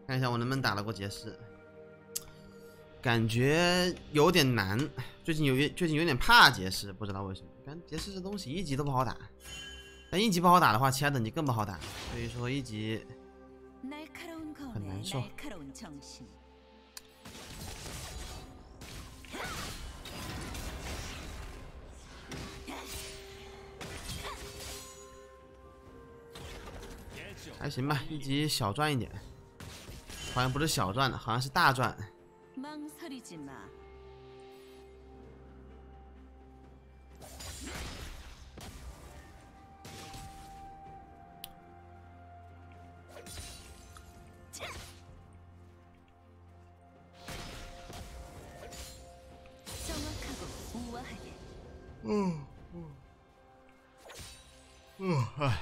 看一下我能不能打得过杰斯，感觉有点难。最近有点怕杰斯，不知道为什么。感觉杰斯这东西一级都不好打，但一级不好打的话，其他等级更不好打。所以说一级很难受。还行吧，一级小赚一点，好像不是小赚的，好像是大赚。唉。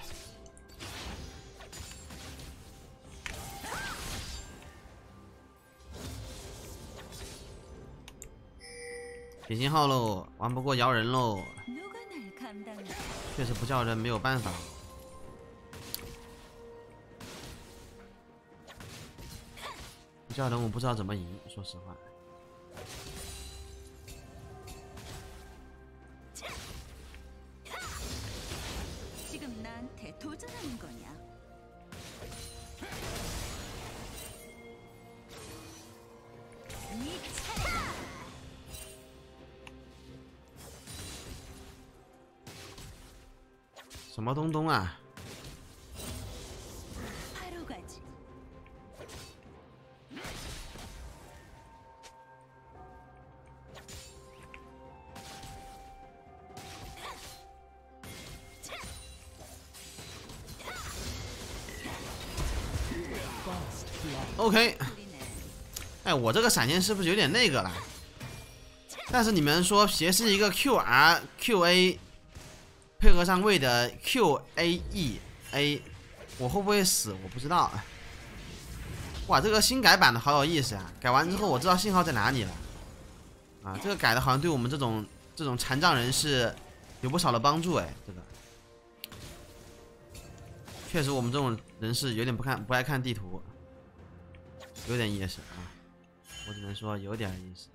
铁星号喽，玩不过摇人喽，确实不叫人没有办法。不叫人我不知道怎么赢，说实话。什么东东啊？OK， 哎，我这个闪现是不是有点那个了？但是你们说斜是一个 QR QA 配合上位的 QAEA， 我会不会死？我不知道。哇，这个新改版的好有意思啊！改完之后我知道信号在哪里了。啊，这个改的好像对我们这种残障人士有不少的帮助哎，这个确实我们这种人士有点不爱看地图。有点意思啊，我只能说有点意思。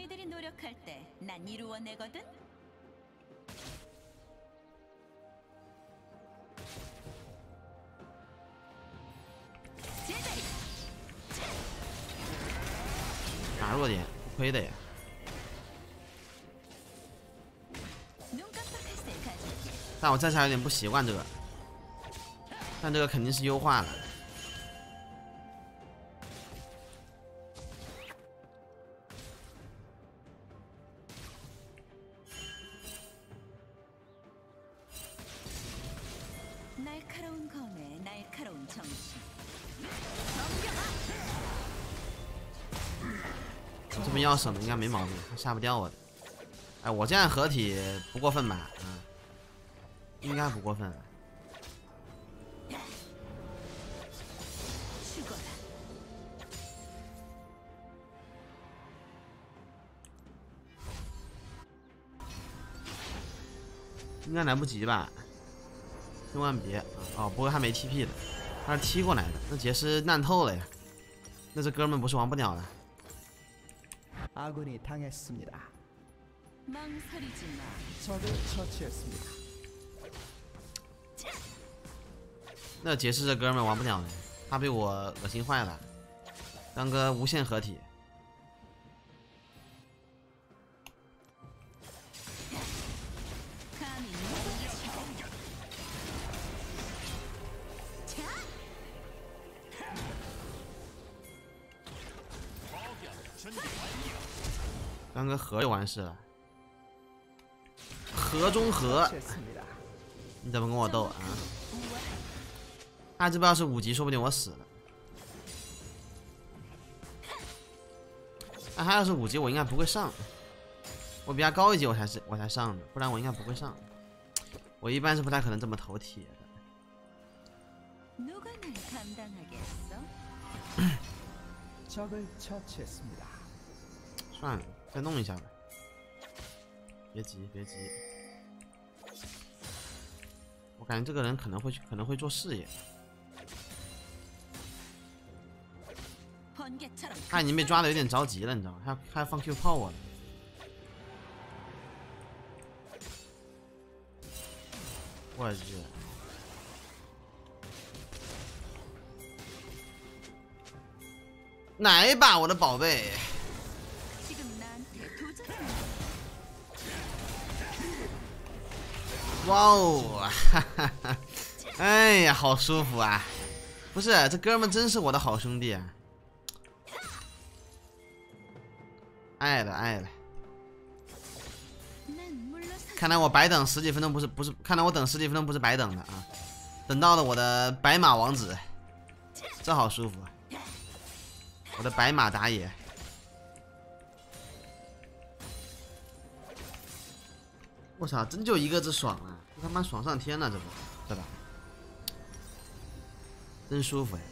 打弱点不亏的呀。但我暂时还有点不习惯这个，但这个肯定是优化了。这边要省的应该没毛病，他杀不掉我的。哎，我这样合体不过分吧？啊，应该不过分。应该来不及吧？千万别！哦，不过他没 TP 的，他是踢过来的。那杰斯烂透了呀！那这哥们不是王不了了。那杰斯这哥们玩不了了，他被我恶心坏了。刚哥无限合体。刚哥合就完事了，合中和，你怎么跟我斗啊？他这不要是5级，说不定我死了。那他要是5级，我应该不会上。我比他高1级，我才上的，不然我应该不会上。我一般是不太可能这么投铁的。算了，再弄一下吧。别急，别急。我感觉这个人可能会做事业。 他已经被抓的有点着急了，你知道吗？他要放 Q 炮我了。我去！来吧，我的宝贝！哇哦！哈哈哈！哎呀，好舒服啊！不是，这哥们真是我的好兄弟啊！爱了爱了。看来我白等十几分钟不是，看来我等十几分钟不是白等的啊！等到了我的白马王子，这好舒服啊！我的白马打野。我操，真就一个字爽啊！这他妈爽上天了，这不，对吧？真舒服呀！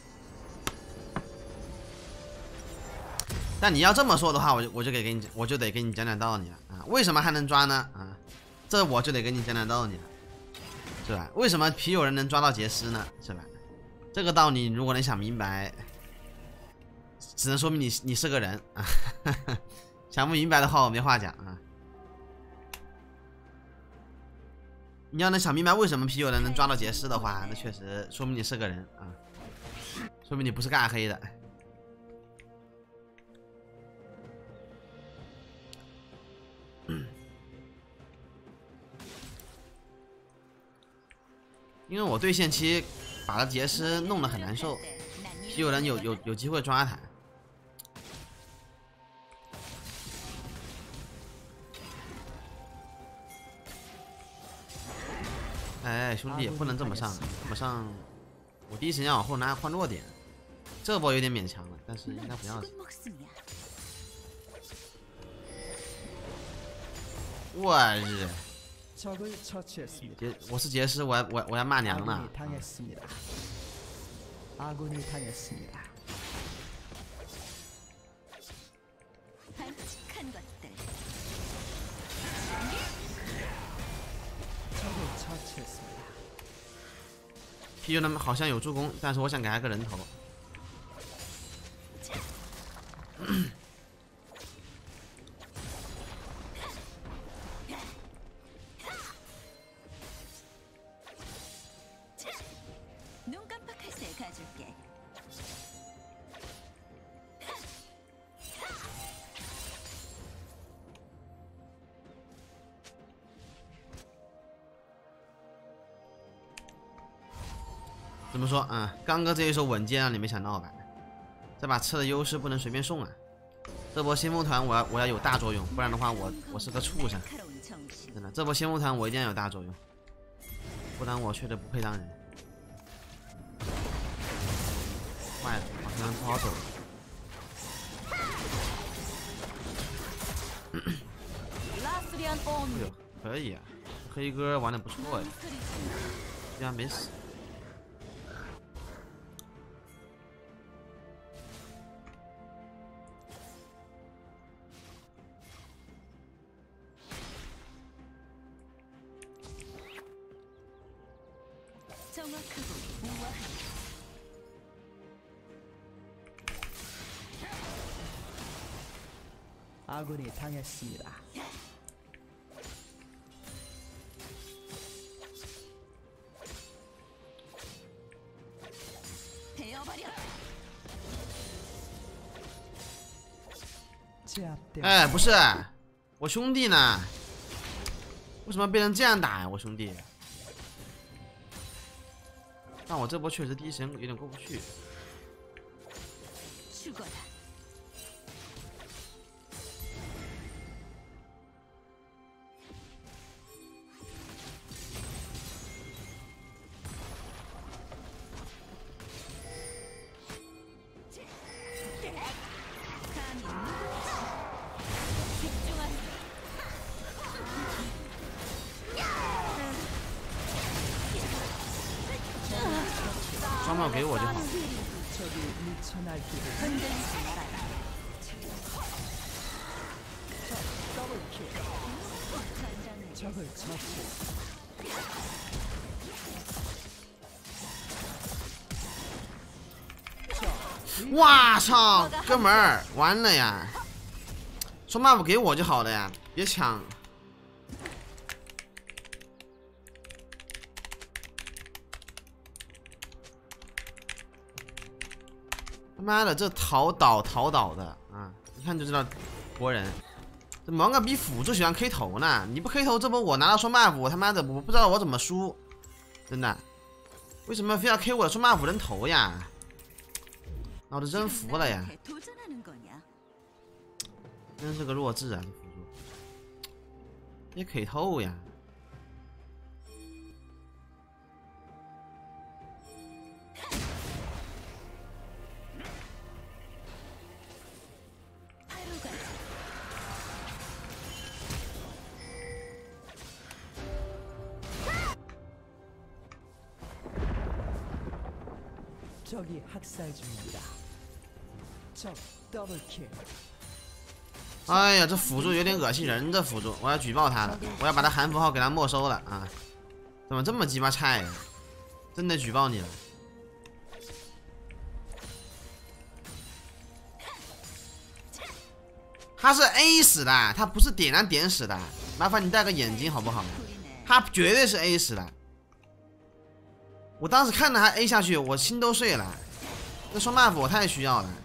但你要这么说的话，我就得给你讲讲道理了啊！为什么还能抓呢？啊，这我就得给你讲讲道理了，是吧？为什么皮友人能抓到杰斯呢？是吧？这个道理如果能想明白，只能说明你是个人啊！想不明白的话，我没话讲啊！你要能想明白为什么皮友人能抓到杰斯的话，那确实说明你是个人啊，说明你不是尬黑的。因为我对线期把他杰斯弄得很难受，皮友人有机会抓他。哎，兄弟，不能这么上，这么上，我第一时间往后拉换弱点，这波有点勉强了，但是应该不要紧。我日！我是杰斯，我要骂娘了。皮友他们好像有助攻，但是我想给他个人头。怎么说啊？刚哥这一手稳健让你没想到吧？这把吃的优势不能随便送啊！这波先锋团我要有大作用，不然的话我是个畜生。真的，这波先锋团我一定要有大作用，不然我确实不配当人。坏了，好像不好走了。哎呦，可以啊，黑哥玩的不错呀，居然没死。 아군이 당했습니다. 제압되었습니다. 哎，不是，我兄弟呢？为什么被人这样打呀？我兄弟。但我这波确实第一时间有点过不去。双帽给我就好。 哇操，哥们儿，完了呀！双 buff 给我就好了呀，别抢。他妈的，这逃岛的啊！一看就知道国人。这蒙哥比辅助喜欢 K 头呢，你不 K 头，这不我拿到双 buff，我他妈的我不知道我怎么输，真的。为什么非要 K 我的双 buff 人头呀？老子真服了呀！真是个弱智啊，这辅助，别 K 透呀！ 적이 학살 중입니다. 적 더블킬. 哎呀，这辅助有点恶心人，这辅助我要举报他了，我要把他韩服号给他没收了啊！怎么这么鸡巴菜呀？真得举报你了。他是 A 死的，他不是点燃点死的，麻烦你戴个眼睛好不好？他绝对是 A 死的。我当时看着他 A 下去，我心都碎了。这双 buff 我太需要了。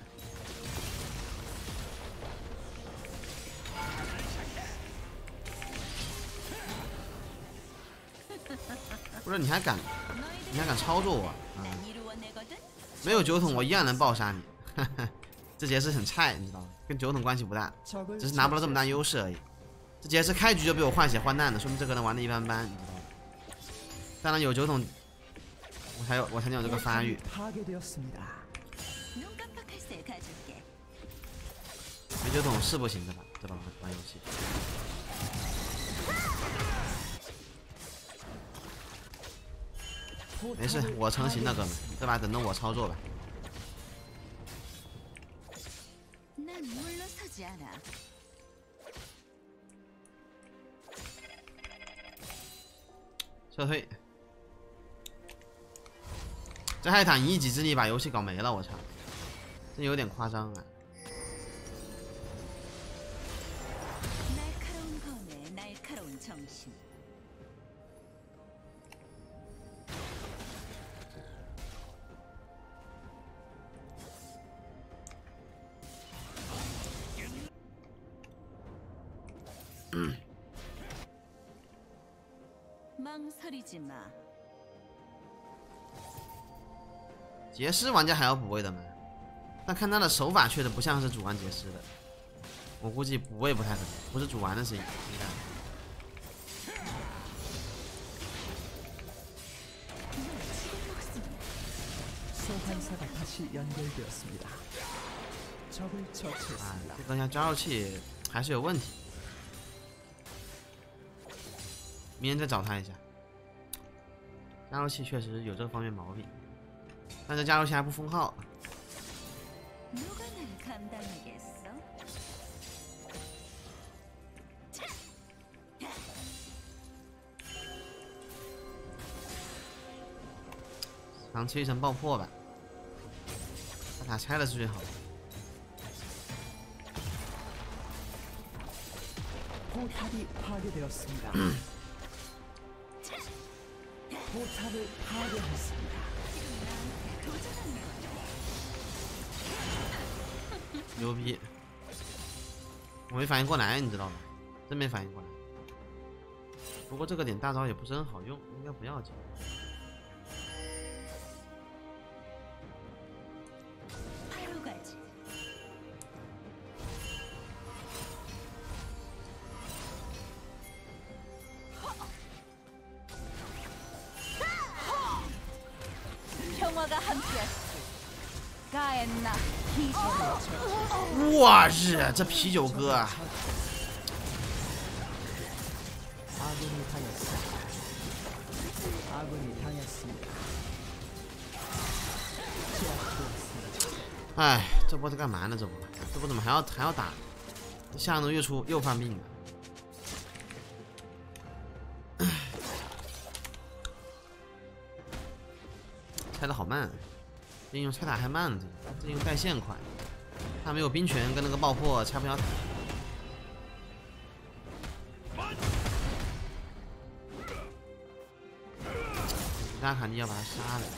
不是你还敢操作我啊？没有酒桶我一样能爆杀你。这杰斯很菜，你知道吗？跟酒桶关系不大，只是拿不到这么大优势而已。这杰斯开局就被我换血换烂了，说明这个人玩的一般般，你知道吗？当然有酒桶，我才能有这个发育。没酒桶是不行的吧？这把玩游戏。没事，我成型了，哥们，这把等着我操作吧。撤退。这还坦一己之力把游戏搞没了，我操，这有点夸张啊。杰斯玩家还要补位的吗？但看他的手法确实不像是主玩杰斯的，我估计补位不太可能，不是主玩的事情，应该。 소환사가 다시 연결되었습니다. 적을 처치했습니다. 这个加速器还是有问题，明天再找他一下。加速器确实有这方面毛病，但这加速器还不封号。尝吃一层爆破吧，把塔拆了是最好的。 포탑이 파괴되었습니다. 포탑을 파괴했습니다. 牛逼！我没反应过来，你知道吗？真没反应过来。不过这个点大招也不是很好用，应该不要紧。 我日，这啤酒哥啊！ 哎，这波在干嘛呢？这波怎么还要打？下路又犯病了。拆的好慢， 这英雄拆塔还慢，这英雄带线快，他没有冰拳跟那个爆破拆不了塔。大卡尼要把他杀了。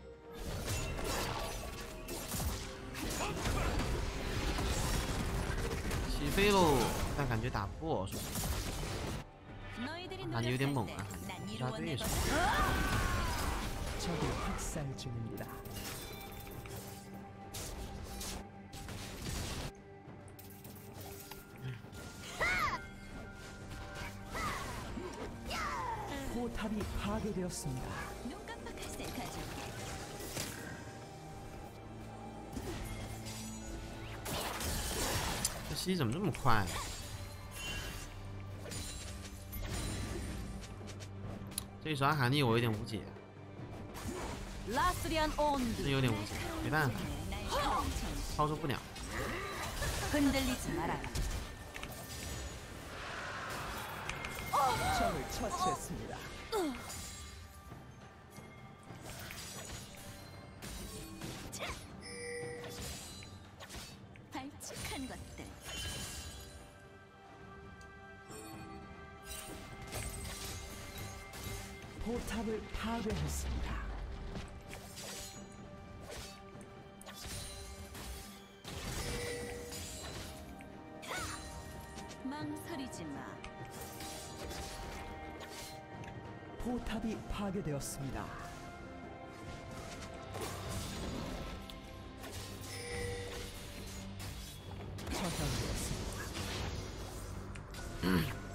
起飞喽！但感觉打不过，说卡尼有点猛啊，其他对手。 적을 학살 중입니다. 포탑이 파괴되었습니다. 눈 깜빡할 새 가져올게. 这西怎么这么快？这一手阿卡尼我有点无解。 라스리안 온드. 真有点无解，没办法，操作不了。 흔들리지 마라. 적을 처치했습니다. 발칙한 것들. 포탑을 파괴했습니다. 망설이지 마. 포탑이 파괴되었습니다. 처형되었습니다.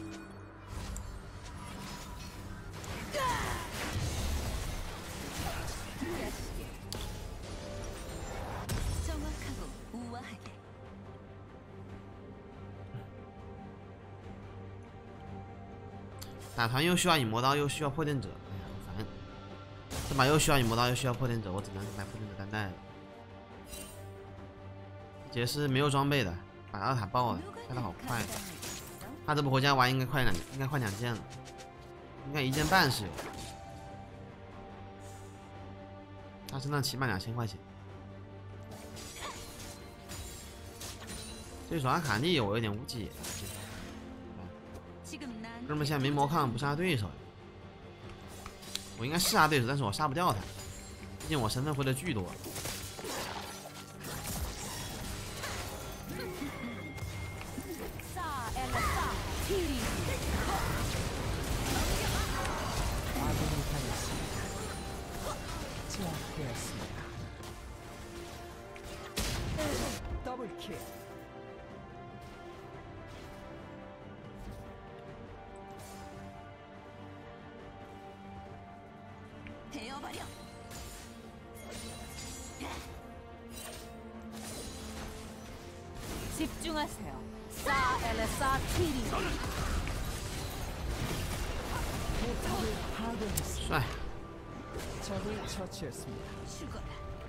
정확하고 우아하게. 打团又需要影魔刀，又需要破电者，哎呀，好烦！这把又需要影魔刀，又需要破电者，我只能买破电者单带了。杰斯没有装备的，把二塔爆了，开的好快。他这不回家玩应该快2件了，应该1件半是有。他身上起码2000块钱。这手阿卡尼我有点无解。 哥们，现在没魔抗，不杀对手。我应该是杀对手，但是我杀不掉他，毕竟我身份回的巨多。 더블킬. 베어버려. 집중하세요. 사엘레사 티리. 포탑을 파괴했습니다. 帅， 적을 처치했습니다. 죽어라.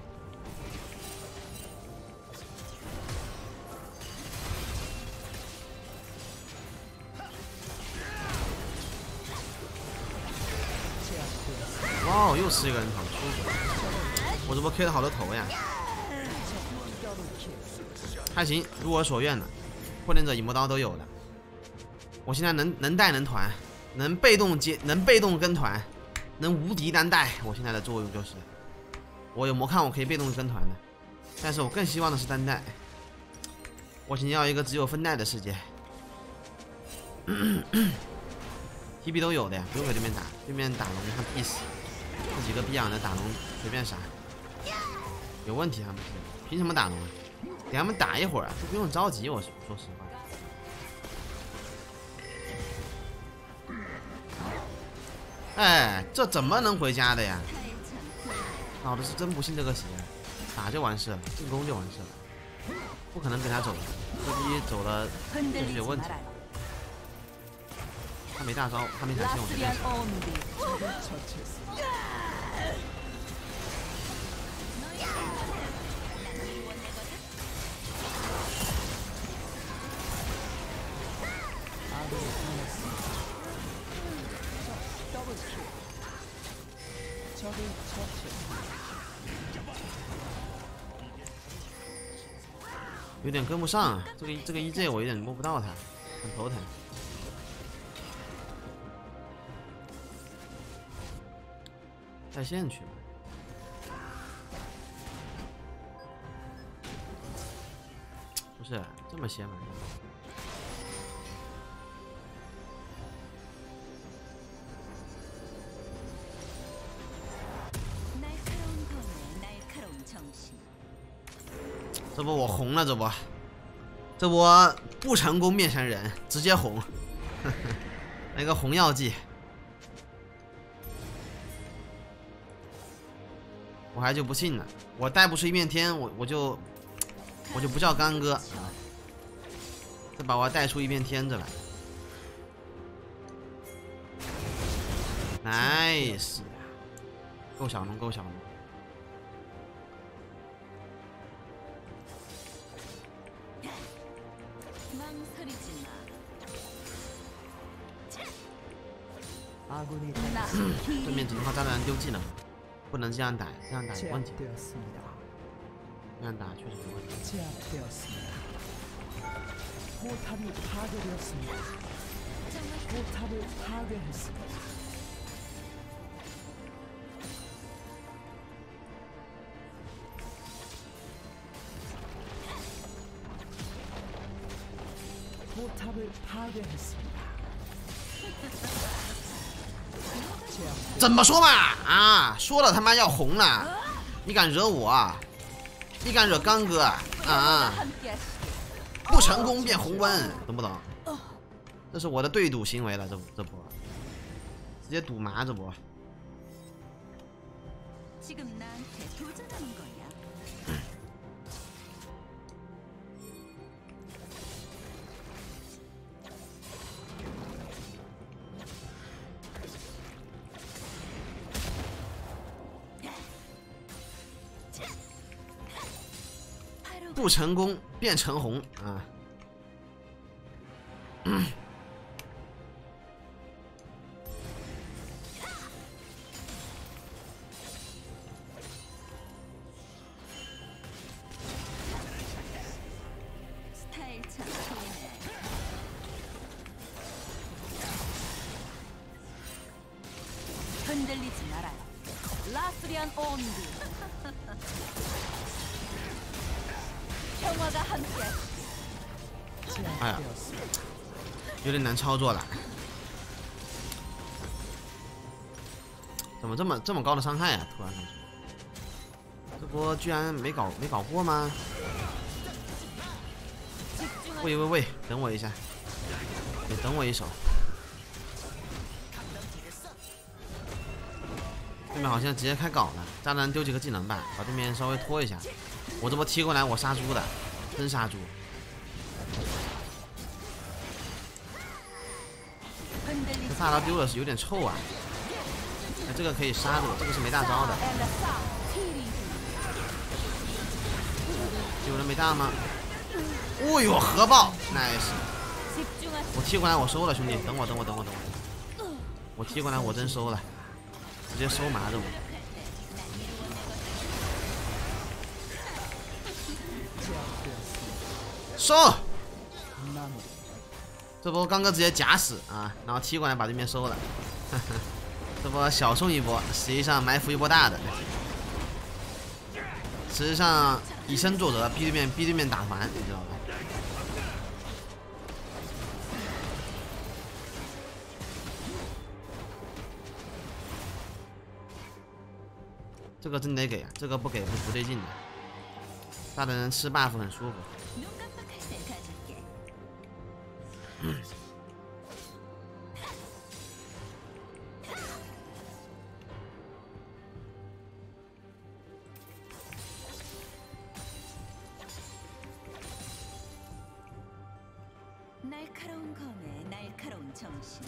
제압되었습니다. 哇，又是一个人头，舒服。我这波 K 了好多头呀， 더블킬. 还行，如我所愿的，破电者、影魔刀都有了。我现在能带能团，能被动跟团，能无敌单带。我现在的作用就是，我有魔抗，我可以被动跟团的，但是我更希望的是单带。我想要一个只有分带的世界。TB 都有的呀，不用给对面打，对面打龙他必死，这几个逼养的打龙随便杀，有问题他们是，凭什么打龙啊？给他们打一会儿啊，都不用着急，我说实话。哎，这怎么能回家的呀？老子是真不信这个邪，打就完事了，进攻就完事了，不可能给他走，这逼走了就是有问题。他没大招，他没闪现，我随便 라스리안 闪。 온드. 적을 처치했습니다. 아군이 당했습니다. 더블킬. 적을 처치했습니다. 有点跟不上啊。这个 EJ 我有点摸不到他，很头疼。带线去吧。不是这么邪门的。这不我红了，这不不成功变成人，直接红，来个红药剂，我还就不信了，我带不出一片天，我就不叫干哥，这把我带出一片天着来 ，nice， 够小龙，够小龙。对面只能靠炸弹丢技能，不能这样打，这样打有问题。这样打确实有问题。 포탑이 파괴되었습니다. 포탑을 파괴했습니다. 포탑을 파괴했습니다. 怎么说嘛？啊，说了他妈要红了，你敢惹我啊？你敢惹刚哥啊？不成功变红温，懂不懂？这是我的对赌行为了，这波直接赌麻这波。 不成功变成红啊！ 흔들리지 말아요. 라스리안 온디. 평화가 함께. 哎呀，有点难操作了。怎么这么高的伤害啊？突然上去，这波居然没搞过吗？喂，等我一下，得等我一手。对面好像直接开搞了，炸弹丢几个技能吧，把对面稍微拖一下。我这波踢过来，我杀猪的，真杀猪。 这大刀丢了是有点臭啊！哎，这个可以杀的，这个是没大招的。有人没大吗？哦呦，核爆 ，nice！ 我踢过来，我收了，兄弟，等我。我踢过来，我真收了，直接收麻的我。收！ 这波刚哥直接假死啊，然后踢过来把对面收了，这波小送一波，实际上埋伏一波大的，实际上以身作则，逼对面打团，你知道吧？这个真得给啊，这个不给不对劲的，大的人吃 buff 很舒服。 날카로운 검에 날카로운 정신.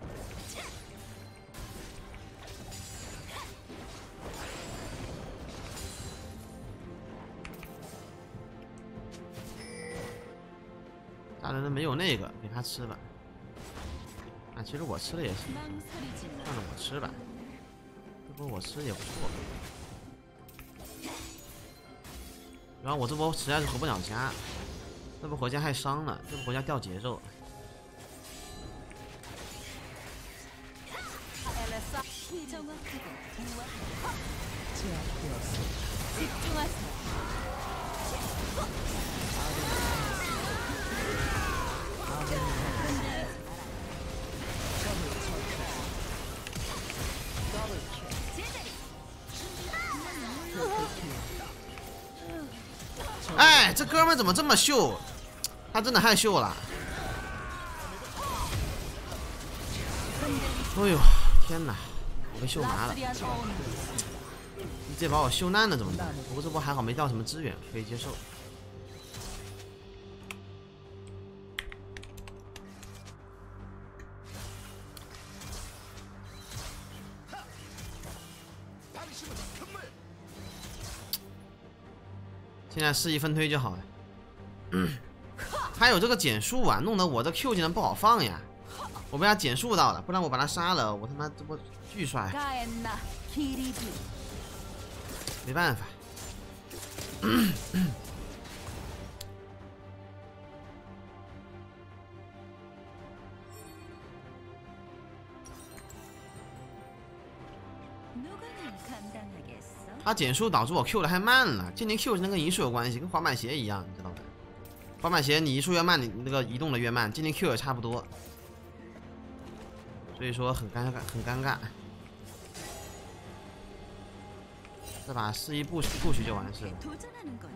大人没有那个，给他吃吧。啊，其实我吃了也行，算了，我吃吧。这波我吃也不错。然后我这波实在是回不了家， 这波火箭害伤了，这波火箭掉节奏。 정확하고 우아하게 제압되었습니다. 집중하세요. 더블 킬. 哎，这哥们怎么这么秀？他真的太秀了！哎呦，天哪，我被秀麻了！ 라스리안 온 你直接把我秀烂了怎么办？不过这波还好没掉什么资源，可以接受。现在示意分推就好了。还有这个减速啊，弄得我这 Q 技能不好放呀。我被他减速到了，不然我把他杀了，我他妈这波巨帅。 가엔나 키리비 没办法。 누가 날 감당하겠어? 他减速导致我 Q 的太慢了，今年 Q 技能跟移速有关系，跟滑板鞋一样，你知道吗？滑板鞋你移速越慢，你那个移动的越慢，今年 Q 也差不多，所以说很尴尬，很尴尬。这把示意不许就完事了。 도전하는 거냐?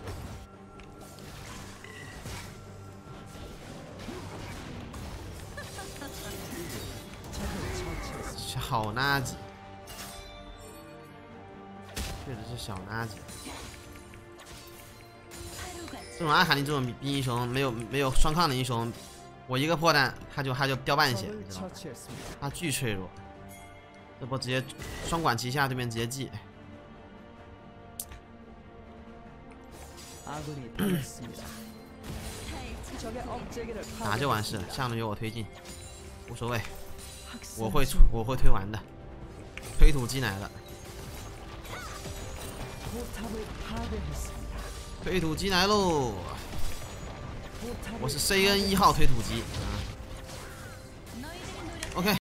小垃圾，确实是小垃圾。 하루가 这种阿卡丽这种冰英雄，没有双抗的英雄，我一个破蛋他就掉半血， 적을 你知道吗？ 처치했습니다. 他巨脆弱，这波直接双管齐下，对面直接记。 아군이 당했습니다. 적의 억제기를 打就完事了，下路由我推进，无所谓， 학살 我会推完的，推土机来了， 포탑을 파괴했습니다. 推土机来喽！ 포탑을 我是 CN 1号推土机啊。